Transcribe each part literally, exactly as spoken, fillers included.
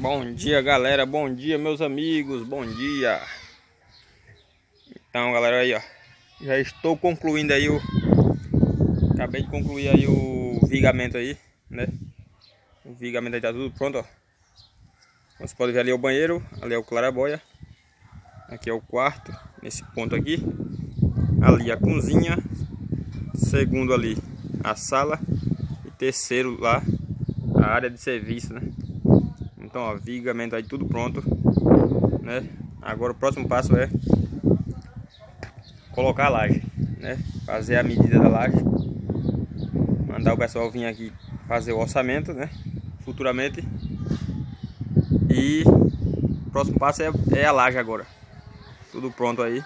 Bom dia, galera, bom dia, meus amigos, bom dia. Então, galera, aí, ó, já estou concluindo aí o acabei de concluir aí o vigamento aí, né? O vigamento aí tá tudo pronto, ó. Você pode ver, ali é o banheiro, ali é o claraboia, aqui é o quarto, nesse ponto aqui, ali a cozinha, segundo ali a sala e terceiro lá a área de serviço, né? Então, ó, vigamento aí tudo pronto, né? Agora o próximo passo é colocar a laje, né? Fazer a medida da laje, mandar o pessoal vir aqui fazer o orçamento, né? Futuramente. E o próximo passo é, é a laje agora. Tudo pronto aí.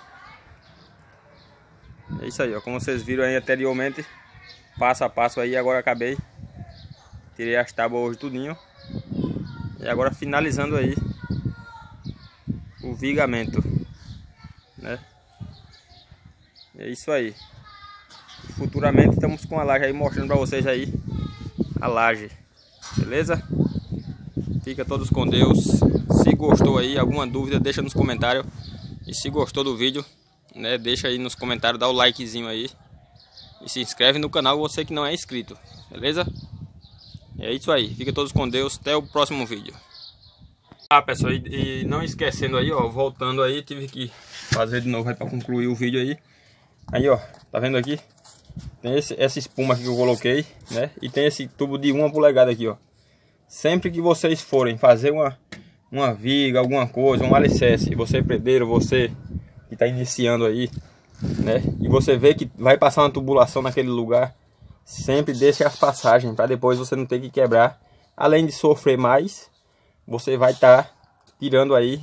É isso aí, ó. Como vocês viram aí anteriormente, passo a passo aí. Agora acabei, tirei as tábuas hoje tudinho. E agora finalizando aí o vigamento, né? É isso aí. Futuramente estamos com a laje aí, mostrando para vocês aí a laje, beleza? Fica todos com Deus. Se gostou aí, alguma dúvida, deixa nos comentários. E se gostou do vídeo, né, deixa aí nos comentários, dá o likezinho aí. E se inscreve no canal, você que não é inscrito, beleza? É isso aí, fica todos com Deus, até o próximo vídeo. Ah, pessoal, e, e não esquecendo aí, ó, voltando aí, tive que fazer de novo aí para concluir o vídeo aí. Aí, ó, tá vendo aqui? Tem esse, essa espuma aqui que eu coloquei, né? E tem esse tubo de uma polegada aqui, ó. Sempre que vocês forem fazer uma, uma viga, alguma coisa, um alicerce, você pedreiro, você que tá iniciando aí, né? E você vê que vai passar uma tubulação naquele lugar, sempre deixe as passagens para depois você não ter que quebrar. Além de sofrer mais, você vai estar tá tirando aí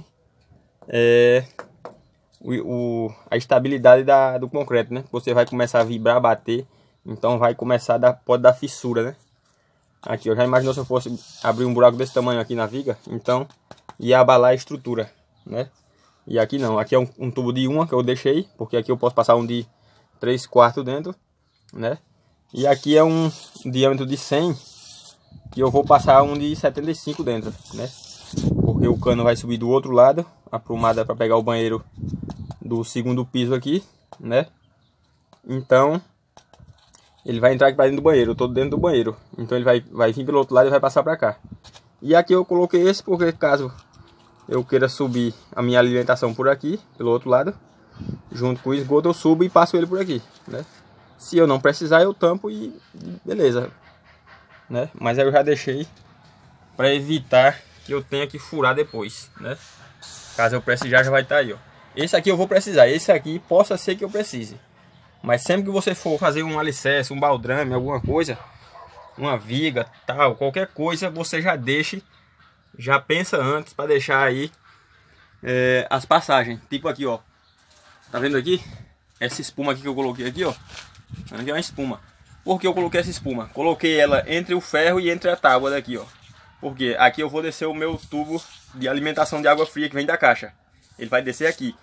é, o, o, a estabilidade da, do concreto, né? Você vai começar a vibrar, bater, então vai começar a dar, pode dar fissura, né? Aqui, eu já imaginou se eu fosse abrir um buraco desse tamanho aqui na viga, então ia abalar a estrutura, né? E aqui não, aqui é um, um tubo de uma que eu deixei, porque aqui eu posso passar um de três quartos dentro, né? E aqui é um diâmetro de cem, que eu vou passar um de setenta e cinco dentro, né? Porque o cano vai subir do outro lado, a prumada para pegar o banheiro do segundo piso aqui, né? Então ele vai entrar aqui para dentro do banheiro, eu tô dentro do banheiro, então ele vai, vai vir pelo outro lado e vai passar para cá. E aqui eu coloquei esse porque caso eu queira subir a minha alimentação por aqui, pelo outro lado, junto com o esgoto eu subo e passo ele por aqui, né? Se eu não precisar eu tampo e beleza, né? Mas eu já deixei para evitar que eu tenha que furar depois, né? Caso eu precisar, já vai estar aí, ó. Esse aqui eu vou precisar, esse aqui possa ser que eu precise. Mas sempre que você for fazer um alicerce, um baldrame, alguma coisa, uma viga, tal, qualquer coisa, você já deixe, já pensa antes para deixar aí é, as passagens. Tipo aqui, ó. Tá vendo aqui? Essa espuma aqui que eu coloquei aqui, ó. Aqui é uma espuma. Por que eu coloquei essa espuma? Coloquei ela entre o ferro e entre a tábua daqui, ó. Porque aqui eu vou descer o meu tubo de alimentação de água fria que vem da caixa. Ele vai descer aqui.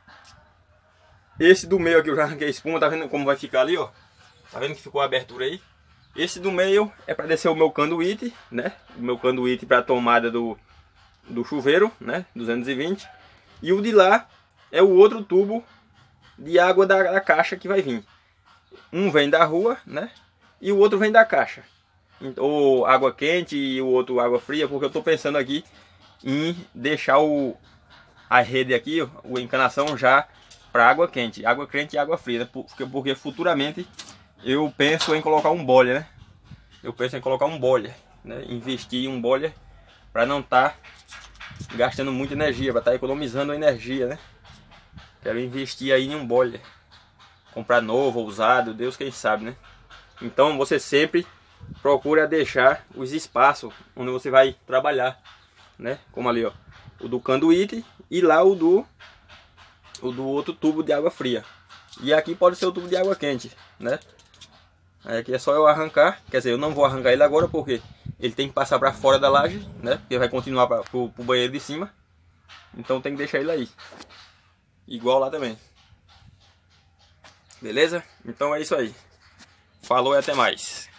Esse do meio aqui eu já arranquei a espuma, tá vendo como vai ficar ali, ó? Tá vendo que ficou a abertura aí? Esse do meio é para descer o meu canduíte, né? O meu canduíte para a tomada do, do chuveiro, né? duzentos e vinte. E o de lá é o outro tubo de água da, da caixa que vai vir. Um vem da rua, né? E o outro vem da caixa. Ou água quente e o outro água fria, porque eu tô pensando aqui em deixar o, a rede aqui, ó, a encanação já para água quente, água quente e água fria, né? porque, porque futuramente eu penso em colocar um boiler, né? Eu penso em colocar um boiler, né? Investir em um boiler para não estar tá gastando muita energia, para estar tá economizando energia, né? Quero investir aí em um boiler, comprar novo ou usado, Deus quem sabe, né? Então você sempre procura deixar os espaços onde você vai trabalhar, né? Como ali, ó, o do canduíte e lá o do o do outro tubo de água fria. E aqui pode ser o tubo de água quente, né? Aqui é só eu arrancar, quer dizer, eu não vou arrancar ele agora porque ele tem que passar para fora da laje, né? Porque vai continuar para o banheiro de cima. Então tem que deixar ele aí. Igual lá também. Beleza? Então é isso aí. Falou e até mais.